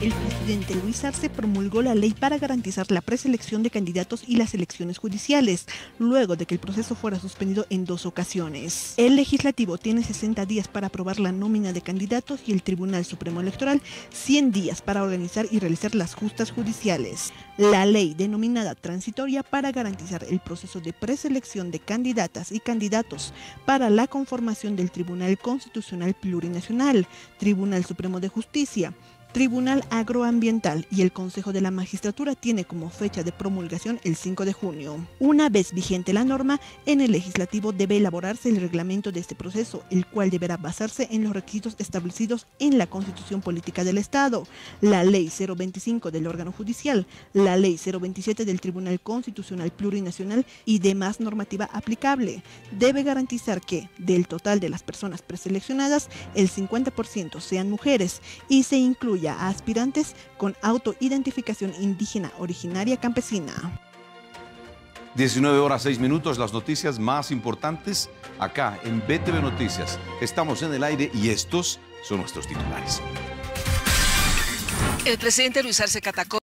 El presidente Luis Arce promulgó la ley para garantizar la preselección de candidatos y las elecciones judiciales, luego de que el proceso fuera suspendido en 2 ocasiones. El legislativo tiene 60 días para aprobar la nómina de candidatos y el Tribunal Supremo Electoral 100 días para organizar y realizar las justas judiciales. La ley denominada transitoria para garantizar el proceso de preselección de candidatas y candidatos para la conformación del Tribunal Constitucional Plurinacional, Tribunal Supremo de Justicia, Tribunal Agroambiental y el Consejo de la Magistratura tiene como fecha de promulgación el 5 de junio. Una vez vigente la norma, en el legislativo debe elaborarse el reglamento de este proceso, el cual deberá basarse en los requisitos establecidos en la Constitución Política del Estado, la Ley 025 del órgano judicial, la Ley 027 del Tribunal Constitucional Plurinacional y demás normativa aplicable. Debe garantizar que, del total de las personas preseleccionadas, el 50% sean mujeres y se incluya a aspirantes con autoidentificación indígena originaria campesina. 19:06, las noticias más importantes acá en BTV Noticias. Estamos en el aire y estos son nuestros titulares. El presidente Luis Arce Catacora